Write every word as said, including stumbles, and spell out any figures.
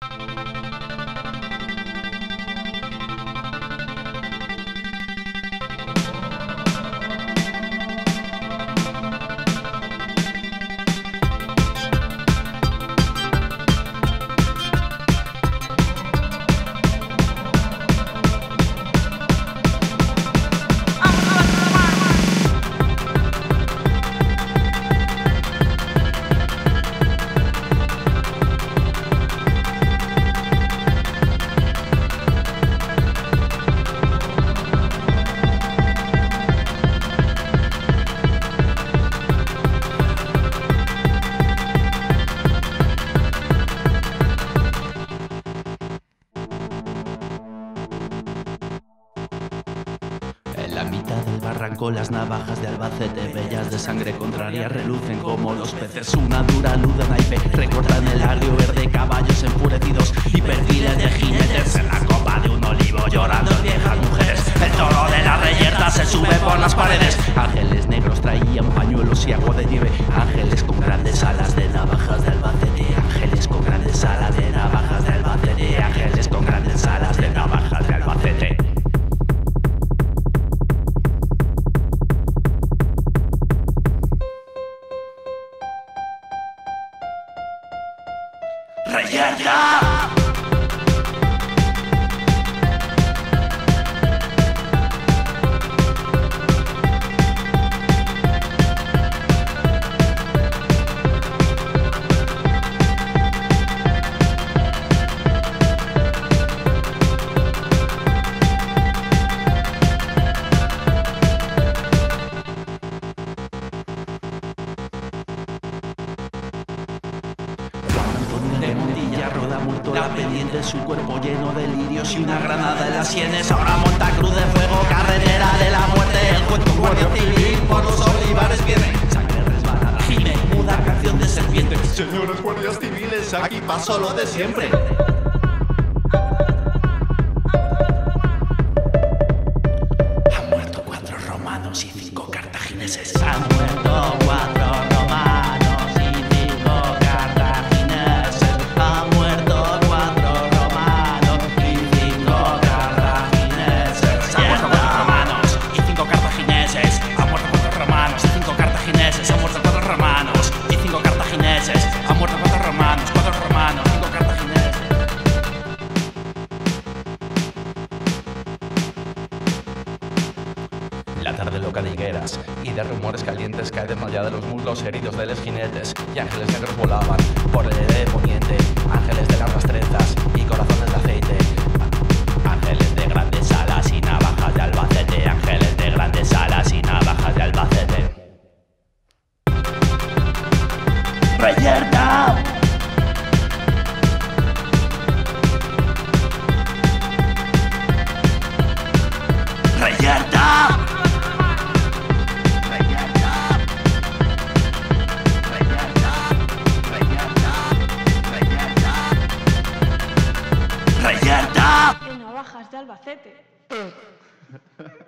En la mitad del barranco las navajas de Albacete, bellas de sangre contraria, relucen como los peces. Una dura luz de naipe recorta en el agrio verde, caballos enfurecidos y perfiles de jinetes. En la copa de un olivo llorando viejas mujeres, el toro de la reyerta se sube por las paredes. Ángeles negros traían pañuelos y agua de nieve, ángeles con grandes alas de navajas de Albacete, ángeles con grandes alas de navajas de Albacete, ángeles con grandes alas de navajas de Albacete. ¡Reyerta! De Montilla roda muerto la pendiente, su cuerpo lleno de lirios y una granada en las sienes. Ahora monta cruz de fuego, carretera de la muerte. El cuento guardia civil por los olivares viene. Sangre resbalada, gime, muda canción de serpiente. Señores guardias civiles, aquí pasó lo de siempre. Han muerto cuatro romanos y cinco cartagineses. Han muerto cuatro romanos. La tarde loca de higueras y de rumores calientes cae desmayada de los muslos heridos de los jinetes, y ángeles negros volaban por el aire de poniente, ángeles de largas trenzas y corazones de aceite, ángeles de grandes alas y navajas de Albacete, ángeles de grandes alas y navajas de Albacete. ¡Reyerta! ¡Reyerta! ¡Reyerta! En Navajas de Albacete.